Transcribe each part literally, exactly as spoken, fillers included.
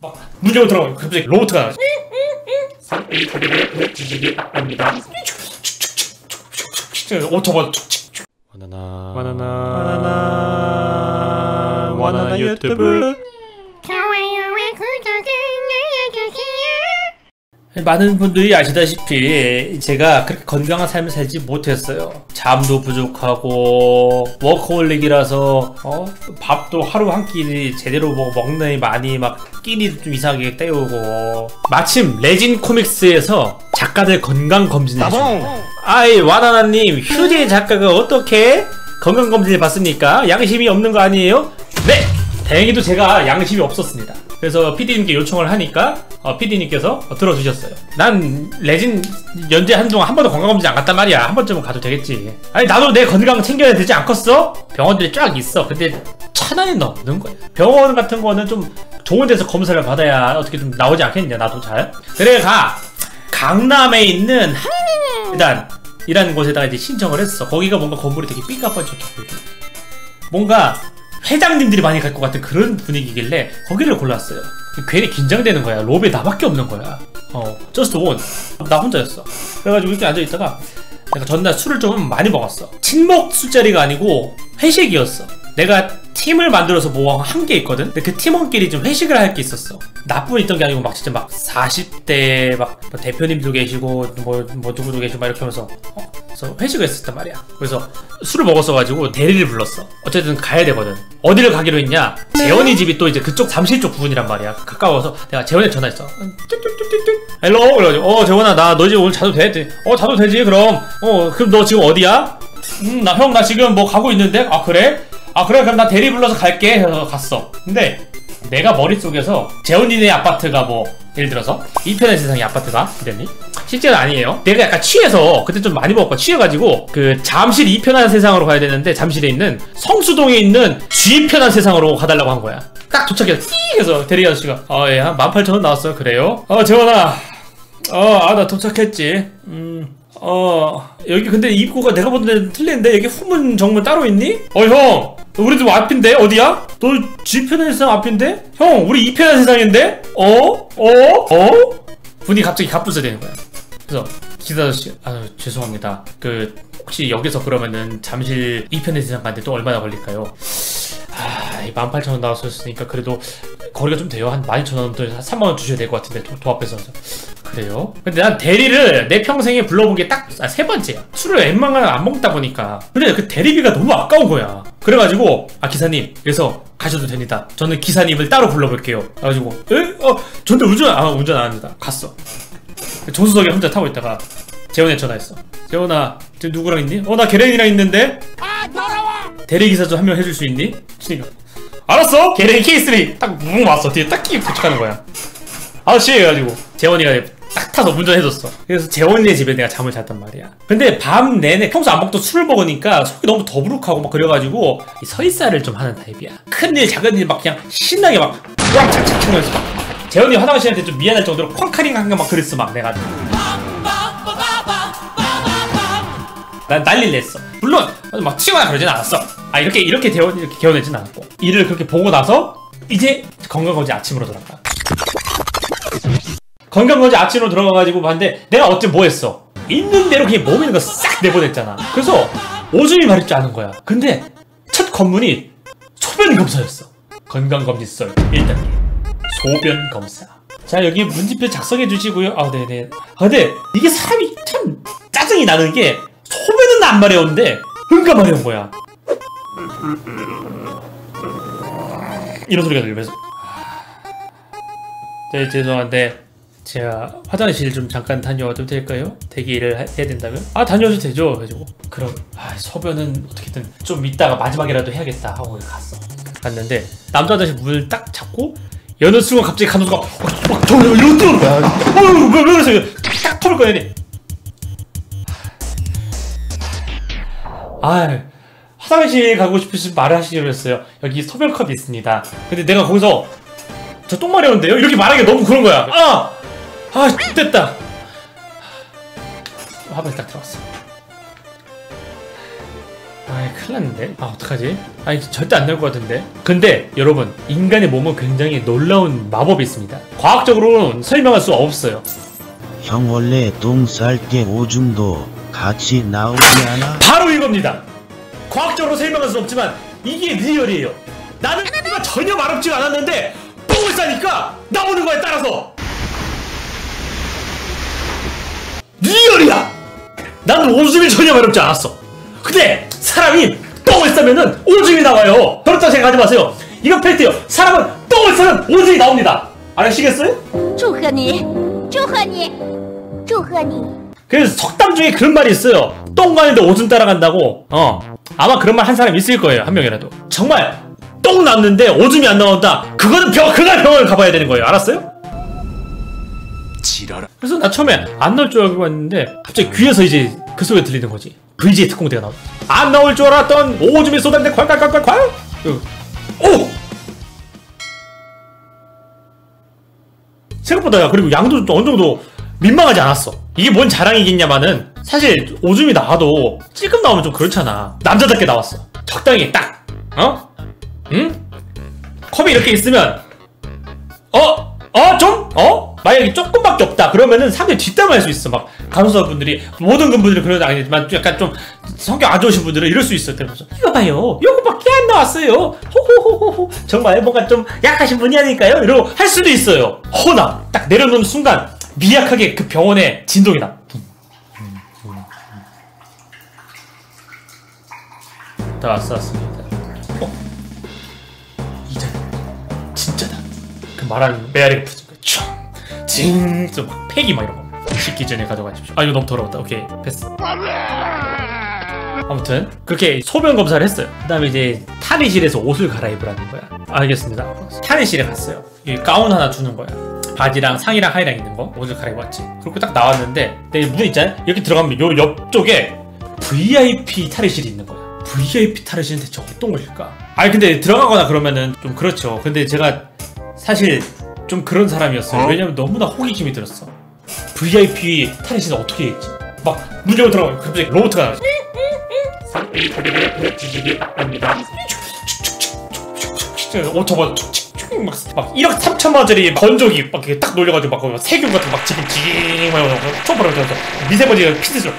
막 문 열고 들어가면 갑자기 로봇가 나와. 합니다. 오토바이 바나나 바나나 바나나 바나나 유튜브. 좋아요와 구독을 눌러주세요. 많은 분들이 아시다시피 제가 그렇게 건강한 삶을 살지 못했어요. 잠도 부족하고 워커홀릭이라서 어? 밥도 하루 한 끼 제대로 뭐 먹느니 많이 막 끼니도 좀 이상하게 때우고 마침 레진 코믹스에서 작가들 건강검진을 해줍니다. 아이 와나나님, 휴지 작가가 어떻게 건강검진을 받습니까? 양심이 없는 거 아니에요? 네! 다행히도 제가 양심이 없었습니다. 그래서 피디님께 요청을 하니까 어, 피디님께서 어, 들어주셨어요. 난 레진 연재 한동안 한 번도 건강검진 안 갔단 말이야. 한 번쯤은 가도 되겠지. 아니 나도 내 건강 챙겨야 되지 않겠어? 병원들이 쫙 있어. 근데 천 원이 넘는 거야. 병원 같은 거는 좀 좋은 데서 검사를 받아야 어떻게 좀 나오지 않겠냐. 나도 잘. 그래 가 강남에 있는 한의단 이라는 곳에다가 이제 신청을 했어. 거기가 뭔가 건물이 되게 삐까뻔쩍해 보이고 뭔가 회장님들이 많이 갈 것 같은 그런 분위기길래 거기를 골랐어요. 괜히 긴장되는 거야. 롭에 나밖에 없는 거야. 어, just one. 나 혼자였어. 그래가지고 이렇게 앉아있다가 내가 전날 술을 좀 많이 먹었어. 친목 술자리가 아니고 회식이었어. 내가 팀을 만들어서 뭐 한 게 있거든? 근데 그 팀원끼리 좀 회식을 할 게 있었어. 나뿐 있던 게 아니고 막 진짜 막 사십 대 막 대표님도 계시고 뭐, 뭐 누구도 계시고 막 이렇게 하면서 어? 그래서 회식을 했었단 말이야. 그래서 술을 먹었어가지고 대리를 불렀어. 어쨌든 가야 되거든. 어디를 가기로 했냐? 재원이 집이 또 이제 그쪽 잠실 쪽 부분이란 말이야. 가까워서 내가 재원이한테 전화했어. 헬로! 그래가지고 어 재원아 나 너 지금 오늘 자도 돼? 어 자도 되지 그럼. 어 그럼 너 지금 어디야? 음 나 형 나 지금 뭐 가고 있는데? 아 그래? 아 그래 그럼 나 대리 불러서 갈게 해서 갔어. 근데 내가 머릿속에서 재훈이네 아파트가 뭐 예를 들어서 이편의 세상의 아파트가 이랬니? 실제는 아니에요. 내가 약간 취해서 그때 좀 많이 먹었고 취해가지고 그 잠실 이편한 세상으로 가야 되는데 잠실에 있는 성수동에 있는 G편한 세상으로 가달라고 한 거야. 딱 도착해서 띠 해서 대리 아저씨가 아 예 한 만 팔천 원 나왔어요. 그래요? 어 재훈아 어 아 나 도착했지. 음 어 여기 근데 입구가 내가 본 데는 틀린데 여기 후문 정문 따로 있니? 어 형 우리 집 앞인데 어디야? 너 G편의 세상 앞인데? 형 우리 이편의 세상인데? 어? 어? 어? 분이 갑자기 갑분싸 되는 거야. 그래서 기사 아저씨 아 죄송합니다. 그 혹시 여기서 그러면은 잠실 이편의 세상 가는데 또 얼마나 걸릴까요? 아 만 팔천 원 나왔었으니까 그래도 거리가 좀 돼요. 한 만 이천 원 또 한 삼만 원 주셔야 될 것 같은데 도, 도합해서. 그래요? 근데 난 대리를 내 평생에 불러본 게 딱 세 번째야. 술을 웬만하면 안 먹다 보니까. 근데 그 대리비가 너무 아까운 거야. 그래가지고 아 기사님 그래서 가셔도 됩니다. 저는 기사님을 따로 불러볼게요. 그래가지고 에? 어 근데 운전 아 운전 안 합니다. 갔어. 조수석에 혼자 타고 있다가 재원이한테 전화했어. 재원아 지금 누구랑 있니? 어 나 계랭이랑 있는데? 아 돌아와! 대리기사 좀 한 명 해줄 수 있니? 그니까 알았어! 계랭이 케이 쓰리 딱 뭉 왔어. 뒤에 딱 끼고 도착하는 거야. 아저씨 해가지고 재원이가 딱 타서 운전해줬어. 그래서 재원이네 집에 내가 잠을 잤단 말이야. 근데 밤 내내 평소 안 먹던 술을 먹으니까 속이 너무 더부룩하고 막 그래가지고 설사를 좀 하는 타입이야. 큰일 작은일 막 그냥 신나게 막 우왕착착 하면서 막 재원이 화장실한테 좀 미안할 정도로 쾅카링 한 거 막 그랬어. 막 내가 난 난리를 냈어. 물론 막 튀거나 그러진 않았어. 아 이렇게 이렇게 개워, 이렇게 개워내진 않았고 일을 그렇게 보고 나서 이제 건강검진 아침으로 들어가. 건강검진 아침으로 들어가가지고 봤는데 내가 어째 뭐 했어? 있는 대로 그냥 몸에 있는 거 싹 내보냈잖아. 그래서 오줌이 마렵지 않은 거야. 근데 첫 검문이 소변 검사였어. 건강검진 썰 일 단계 소변 검사. 자 여기 문진표 작성해 주시고요. 아 네네. 아 근데 이게 사람이 참 짜증이 나는 게 소변은 안 마려운데 흥가 마려운 거야. 이런 소리가 들리면서 네 죄송한데 제가 화장실 좀 잠깐 다녀와도 될까요? 대기를 하, 해야 된다면? 아 다녀와도 되죠. 그래가지고 그럼 아, 소변은 어떻게든 좀 이따가 마지막이라도 해야겠다 하고 갔어. 갔는데 남자 화장실 문을 딱 잡고 여는 순간 갑자기 간호사가 막 저 이러고 뜨는 거야. 어휴 왜, 왜 그러세요? 딱 털을 꺼내니 아 화장실 가고 싶으시면 말을 하시기로 했어요. 여기 소변컵이 있습니다. 근데 내가 거기서 저 똥 마려운데요? 이렇게 말하기가 너무 그런 거야. 아! 아 됐다. 화장실 딱 들어갔어. 아이 큰일 났는데? 아 어떡하지? 아니 절대 안 될 것 같은데? 근데 여러분 인간의 몸은 굉장히 놀라운 마법이 있습니다. 과학적으로는 설명할 수 없어요. 형 원래 똥 쌀 때 오줌도 같이 나오지 않아? 바로 이겁니다. 과학적으로 설명할 수 없지만 이게 리얼이에요. 나는 전혀 마렵지가 않았는데 똥을 싸니까 나오는 거에 따라서 리얼이야. 나는 오줌이 전혀 마렵지 않았어. 근데 사람이 똥을 싸면은 오줌이 나와요. 그렇다고 생각하지 마세요. 이거 팩트예요. 사람은 똥을 싸면 오줌이 나옵니다. 아시겠어요? 祝贺你，祝贺你，祝贺你。 그래서 석담 중에 그런 말이 있어요. 똥 가는데 오줌 따라간다고. 어 아마 그런 말 한 사람 있을 거예요. 한 명이라도. 정말 똥 났는데 오줌이 안 나온다. 그거는 병 그날 병원을 가봐야 되는 거예요. 알았어요? 지랄아. 그래서 나 처음에 안 나올 줄 알고 했는데 갑자기 귀에서 이제 그 소리가 들리는 거지. 브이지에이 특공대가 나오고 안 나올 줄 알았던 오줌이 쏟았는데 콸콸콸콸콸. 오! 생각보다 그리고 양도 어느 정도 민망하지 않았어. 이게 뭔 자랑이겠냐마는 사실 오줌이 나와도 찔끔 나오면 좀 그렇잖아. 남자답게 나왔어. 적당히 딱 어? 응? 컵이 이렇게 있으면 어? 어? 좀? 어? 만약에 조금밖에 없다 그러면은 상당히 뒷담화 할 수 있어. 막 간호사분들이 모든 분들이 그런 건 아니지만 약간 좀 성격 안 좋으신 분들은 이럴 수 있어. 그래서 이거 봐요 요거밖에 안 나왔어요 호호호호호 정말 뭔가 좀 약하신 분이 아닐까요? 이러고 할 수도 있어요. 허나 딱 내려놓는 순간 미약하게 그 병원에 진동이 나. 다 왔어 왔습니다. 어? 이제 진짜다. 그 말하는 메아리가 붙은 거야. 촥 징! 막 팩이 막 이런 거 식기 전에 가져가십시오. 아 이거 너무 더러웠다. 오케이 패스. 아무튼 그렇게 소변 검사를 했어요. 그 다음에 이제 탈의실에서 옷을 갈아입으라는 거야. 알겠습니다. 탈의실에 갔어요. 이 가운 하나 주는 거야. 바지랑 상의랑 하의랑 있는 거 옷을 갈아입었지. 그리고 딱 나왔는데 내 문 있잖아요. 여기 들어가면 요 옆쪽에 브이아이피 탈의실이 있는 거야. 브이아이피 탈의실은 대체 어떤 것일까? 아니 근데 들어가거나 그러면은 좀 그렇죠. 근데 제가 사실 좀 그런 사람이었어요. 왜냐면 너무나 호기심이 들었어. 브이아이피 탈의실은 어떻게 했지? 막 문 열고 들어가면 갑자기 로봇가 나와. 오토바이 막, 막 일억 삼천만 원짜리 건조기 막 이렇게 딱 놀려가지고 막 세균 같은 거 막 지금 징 막 초보로 들어서 미세먼지가 피스로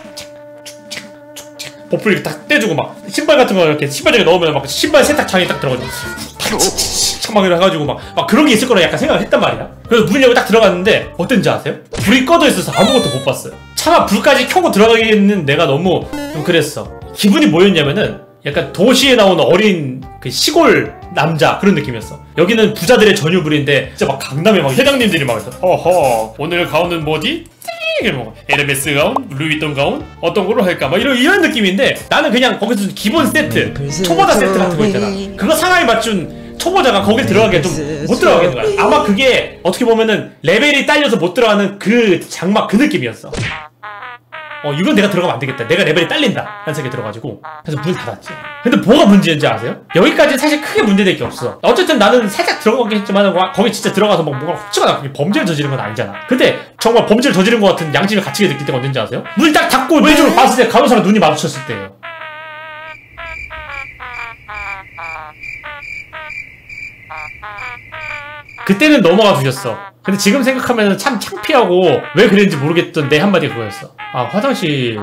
버플 이렇게 딱 떼주고 막 신발 같은 거 이렇게 신발장에 넣으면 막 신발 세탁장에 딱 들어가지고 막 이래가지고 막, 막 그런 게 있을 거라 약간 생각을 했단 말이야. 그래서 문 열고 딱 들어갔는데 어땠는지 아세요? 불이 꺼져 있어서 아무것도 못 봤어요. 차마 불까지 켜고 들어가기에는 내가 너무 좀 그랬어. 기분이 뭐였냐면은 약간 도시에 나오는 어린 그 시골 남자 그런 느낌이었어. 여기는 부자들의 전유불인데 진짜 막 강남에 막 회장님들이 막 허허 오늘 가운은 뭐지? 뭐 에르메스 가운, 루이비통 가운 어떤 걸로 할까 막 이런 이런 느낌인데 나는 그냥 거기서 기본 세트 초보자 세트 같은 거 있잖아. 그거 상하이 맞춘 초보자가 거길 들어가기가 좀 못 들어가겠는 거야. 아마 그게 어떻게 보면은 레벨이 딸려서 못 들어가는 그 장막 그 느낌이었어. 어 이건 내가 들어가면 안 되겠다. 내가 레벨이 딸린다 하는 생각이 들어가지고 그래서 문을 닫았지. 근데 뭐가 문제인지 아세요? 여기까지 사실 크게 문제될 게 없어. 어쨌든 나는 살짝 들어가긴 했지만 거기 진짜 들어가서 막 뭔가 훔치거나 그렇게 범죄를 저지른 건 아니잖아. 근데 정말 범죄를 저지른 것 같은 양심을 갇히게 느낄 때가 언제인지 아세요? 문을 딱 닫고 왼쪽으로 봤을 때 간호사랑 눈이 마주쳤을 때예요. 그때는 넘어가 주셨어. 근데 지금 생각하면 참 창피하고 왜 그랬는지 모르겠던 내 한마디가 그거였어. 아 화장실인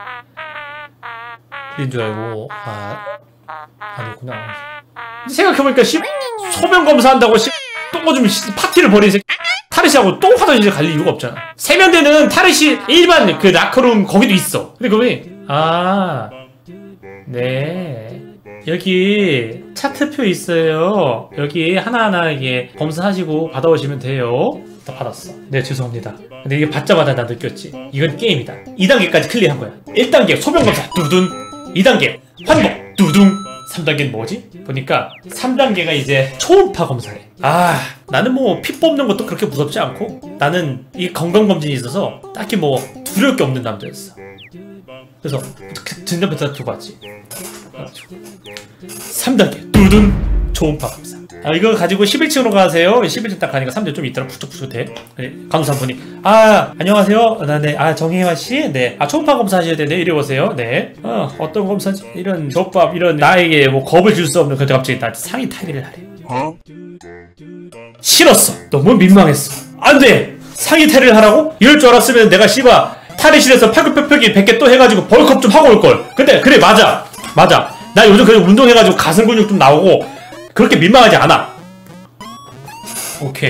줄 알고 아 아니구나. 생각해보니까 씨 소변 검사한다고 씨 똥오줌 파티를 벌인 새끼 탈의실하고 똥 화장실 갈 이유가 없잖아. 세면대는 탈의실 일반 그 라커룸 거기도 있어. 근데 그거니 아 네. 여기 차트표 있어요. 여기 하나하나 이게 검사하시고 받아오시면 돼요. 다 받았어. 네 죄송합니다. 근데 이게 받자마자 나 느꼈지. 이건 게임이다. 이 단계까지 클리어한 거야. 일 단계 소변검사 두둔. 이 단계 환복 두둥. 삼 단계는 뭐지? 보니까 삼 단계가 이제 초음파 검사래. 아 나는 뭐 피 뽑는 것도 그렇게 무섭지 않고 나는 이 건강검진이 있어서 딱히 뭐 두려울 게 없는 남자였어. 그래서 전자펜타 두고 왔지. 삼 단계 두둔 초음파 검사. 아, 이거 가지고 십일 층으로 가세요. 십일 층 딱 가니까 사람들이 좀 있더라. 푸석푸석해. 네, 간호사분이 아 안녕하세요. 나네 아 정혜화 씨. 네. 아 초음파 검사 하셔야 되네. 이리 오세요. 네. 어 어떤 검사지? 이런 족밥 이런 나에게 뭐 겁을 줄 수 없는 그때 갑자기 나 상의 탈의를 하래. 어? 싫었어. 너무 민망했어. 안 돼. 상의 탈의를 하라고? 이럴 줄 알았으면 내가 씨바 탈의실에서 팔굽혀펴기 백 개 또 해가지고 벌컵 좀 하고 올걸. 근데 그래 맞아. 맞아. 나 요즘 그래 운동해가지고 가슴 근육 좀 나오고 그렇게 민망하지 않아. 오케이.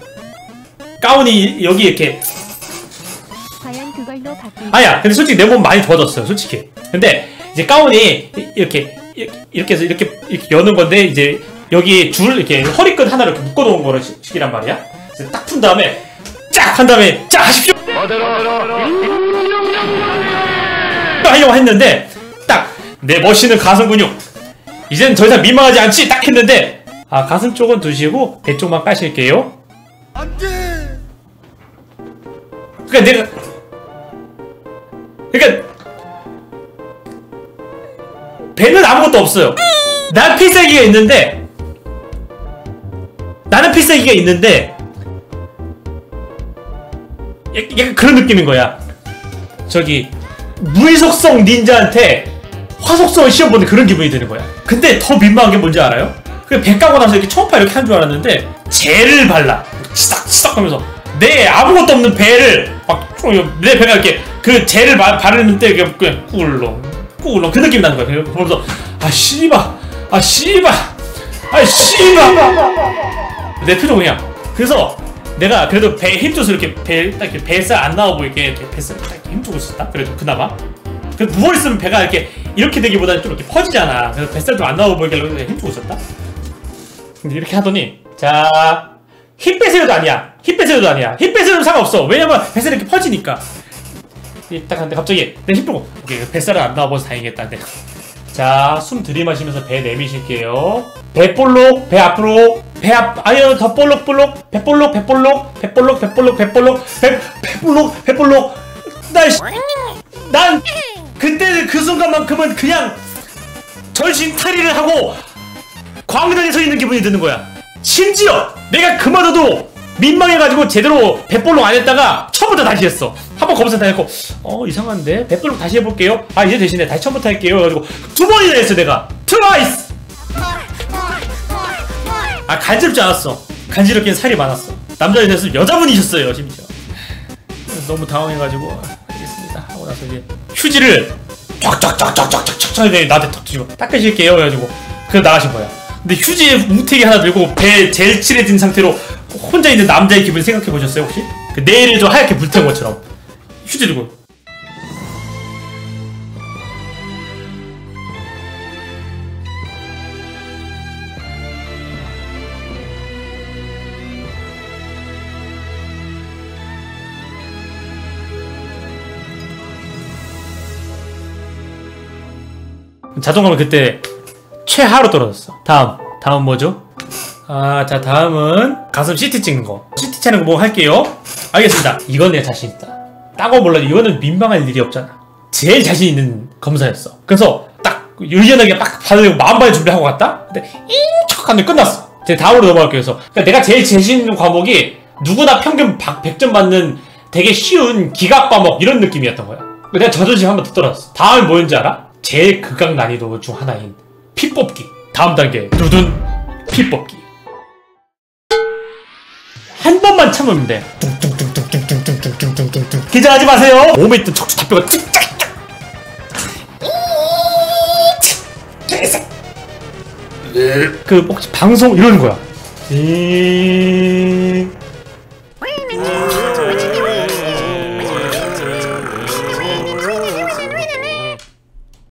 가운이 여기 이렇게. 과연 그걸로 바꿀 아야 근데 솔직히 내 몸 많이 좋아졌어요 솔직히. 근데 이제 가운이 이렇게 이렇게 해서 이렇게 이렇게 여는 건데 이제 여기 줄 이렇게 허리끈 하나를 이렇게 묶어놓은 거를 식이란 말이야. 그래서 딱 푼 다음에 쫙 한 다음에 쫙 하십시오 하려고 했는데 딱 내 멋있는 가슴 근육 이젠 더 이상 민망하지 않지 딱 했는데 아 가슴 쪽은 두시고 배 쪽만 까실게요. 안돼. 그러니까 내가 그러니까 배는 아무것도 없어요. 난 필살기가 있는데 나는 필살기가 있는데 약간 그런 느낌인 거야. 저기 무의속성 닌자한테 화속성을 시험 보는 그런 기분이 드는 거야. 근데 더 민망한 게 뭔지 알아요? 그 배 까고 나서 이렇게 초음파 이렇게 한 줄 알았는데 젤을 발라 치싹치싹 하면서 내 아무것도 없는 배를 막 내 배가 이렇게 그 젤을 바, 바르는데 그냥 꿀렁 꿀렁 그 느낌이 나는 거야. 그러면서 아 씨바 아 씨바 아 씨바 내 표정 그냥. 그래서 내가 그래도 배에 힘줘서 이렇게 배 딱 이렇게 뱃살 안 나와 보이게 이렇게 뱃살 딱 힘주고 있었다. 그래도 그나마. 그 누워 있으면 배가 이렇게 이렇게 되기보다는 좀 이렇게 퍼지잖아. 그래서 뱃살 좀 안 나와 보이게 힘주고 있었다. 근데 이렇게 하더니 자 힘 빼세요도 아니야. 힘 빼세요도 아니야. 힘 빼세요도 상관없어. 왜냐면 뱃살이 이렇게 퍼지니까. 딱 하는데 갑자기 내 힘 빼고 오케이 뱃살은 안 나와 보여서 다행이겠다. 네. 자 숨 들이마시면서 배 내미실게요. 배 볼록 배 앞으로 배 앞 아니요 더 볼록볼록 배 볼록 배 볼록 배 볼록 배 볼록 배 볼록 배 배 볼록 배 볼록 난 난 그때 그 순간만큼은 그냥 전신 탈의를 하고 광장에 서 있는 기분이 드는 거야. 심지어 내가 그마저도 민망해가지고 제대로 배볼록 안 했다가 처음부터 다시 했어. 한번 검사 다 했고 어 이상한데 배볼록 다시 해볼게요. 아 이제 대신에 다시 처음부터 할게요. 그래가지고 두 번이나 했어 내가. 트와이스. 아 간지럽지 않았어. 간지럽기엔 살이 많았어. 남자이셨으면 여자분이셨어요 심지어. 너무 당황해가지고 알겠습니다 하고 나서 이제 휴지를 쫙쫙쫙쫙쫙쫙쫙 나한테 턱 쥐고 닦으실게요 해가지고 그래서 나가신 거야. 근데 휴지에 뭉태기 하나 들고 배 제일 칠해진 상태로 혼자 있는 남자의 기분 생각해보셨어요 혹시? 그 내일을 좀 하얗게 불태운 것처럼 휴지 들고 자존감은 그때 최하로 떨어졌어. 다음 다음 뭐죠? 아 자 다음은 가슴 씨티 찍는 거. 씨티 차는 거 뭐 할게요. 알겠습니다. 이건 내가 자신 있다. 딴 거 몰라도 이거는 민망할 일이 없잖아. 제일 자신 있는 검사였어. 그래서 딱 유연하게 딱 받으려고 마음반에 준비하고 갔다. 근데 잉척 하는데 끝났어. 이제 다음으로 넘어갈게요. 그래서 그러니까 내가 제일 자신 있는 과목이 누구나 평균 백 점 받는 되게 쉬운 기각 과목 이런 느낌이었던 거야. 내가 자존심 한번 더 떨어졌어. 다음이 뭐였는지 알아? 제일 극강 난이도 중 하나인 피 뽑기. 다음 단계 두둔 피 뽑기. 한 번만 참으면 돼. 뚱뚱뚱뚱뚱뚱뚱뚱뚱뚱. 긴장하지 마세요. 몸에 있던 척추 다 뼈가 그 혹시 방송 이러는 거야.